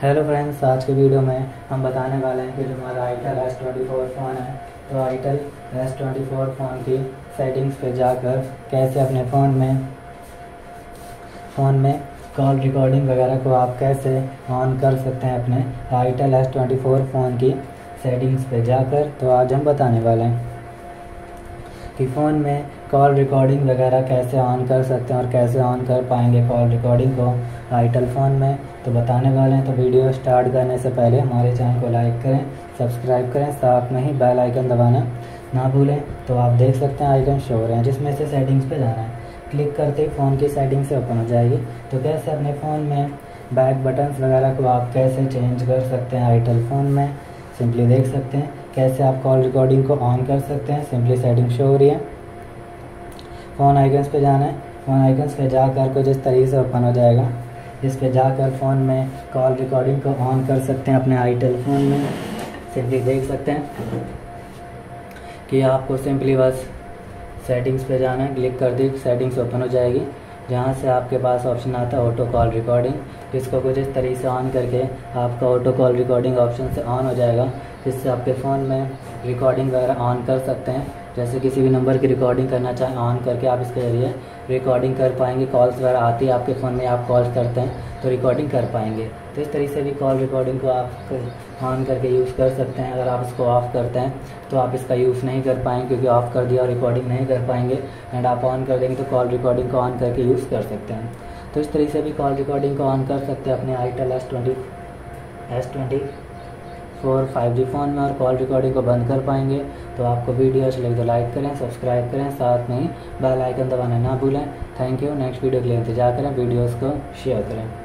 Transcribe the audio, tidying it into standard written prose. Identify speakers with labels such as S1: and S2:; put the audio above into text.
S1: Hello friends, आज के video में हम बताने वाले हैं कि जो हमारा आईटेल S24 फ़ोन है, तो आईटेल S24 फ़ोन की सेटिंग्स पे जाकर कैसे अपने फ़ोन में कॉल रिकॉर्डिंग वगैरह को आप कैसे ऑन कर सकते हैं अपने आईटेल S24 फ़ोन की सेटिंग्स पे जाकर। तो आज हम बताने वाले हैं कि फ़ोन में कॉल रिकॉर्डिंग वगैरह कैसे ऑन कर सकते हैं और कैसे ऑन कर पाएंगे कॉल रिकॉर्डिंग को आईटेल फ़ोन में, तो बताने वाले हैं। तो वीडियो स्टार्ट करने से पहले हमारे चैनल को लाइक करें, सब्सक्राइब करें, साथ में ही बेल आइकन दबाना ना भूलें। तो आप देख सकते हैं आइकन शो हो रहे हैं, जिसमें से सेटिंग्स पे जाना है। क्लिक करते ही फ़ोन की सेटिंग से ओपन हो जाएगी। तो कैसे अपने फ़ोन में बैक बटन्स वगैरह को आप कैसे चेंज कर सकते हैं आईटेल फ़ोन में, सिंपली देख सकते हैं। कैसे आप कॉल रिकॉर्डिंग को ऑन कर सकते हैं, सिंपली सेटिंग शो हो रही है। फ़ोन आइकन्स पे जाना है। फ़ोन आइकन्स पे जाकर कुछ इस तरीके से ओपन हो जाएगा। इस पे जाकर फ़ोन में कॉल रिकॉर्डिंग को ऑन कर सकते हैं अपने आईटेल फ़ोन में। सिंपली देख सकते हैं कि आपको सिंपली बस सेटिंग्स पे जाना है। क्लिक कर दी, सेटिंग्स ओपन हो जाएगी, जहाँ से आपके पास ऑप्शन आता है ऑटो कॉल रिकॉर्डिंग। इसको कुछ इस तरीके से ऑन करके आपका ऑटो कॉल रिकॉर्डिंग ऑप्शन से ऑन हो जाएगा, जिससे आपके फ़ोन में रिकॉर्डिंग वगैरह ऑन कर सकते हैं। जैसे किसी भी नंबर की रिकॉर्डिंग करना चाहें, ऑन करके आप इसके ज़रिए रिकॉर्डिंग कर पाएंगे। कॉल्स वगैरह आती है आपके फ़ोन में, आप कॉल्स करते हैं तो रिकॉर्डिंग कर पाएंगे। तो इस तरीके से भी कॉल रिकॉर्डिंग को आप ऑन करके यूज़ कर सकते हैं। अगर आप इसको ऑफ़ करते हैं तो आप इसका यूज़ नहीं कर पाएंगे, क्योंकि ऑफ़ कर दिया और रिकॉर्डिंग नहीं कर पाएंगे। एंड आप ऑन कर देंगे तो कॉल रिकॉर्डिंग को ऑन करके यूज़ कर सकते हैं। तो इस तरीके से भी कॉल रिकॉर्डिंग को ऑन कर सकते हैं अपने आईटेल S24 5G फ़ोन में, और कॉल रिकॉर्डिंग को बंद कर पाएंगे। तो आपको वीडियो अच्छी लगी तो लाइक करें, सब्सक्राइब करें, साथ में ही बेल आइकन दबाना ना भूलें। Thank you. नेक्स्ट वीडियो के लिए इंतजार करें, वीडियोज़ को शेयर करें।